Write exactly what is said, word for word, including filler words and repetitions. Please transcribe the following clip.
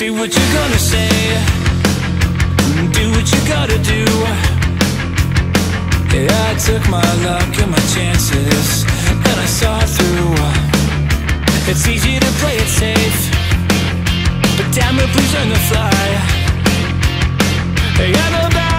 Say what you're gonna say, do what you gotta do. Yeah, I took my luck and my chances, and I saw through. It's easy to play it safe, but damn it, please learn to fly. Hey, I'm about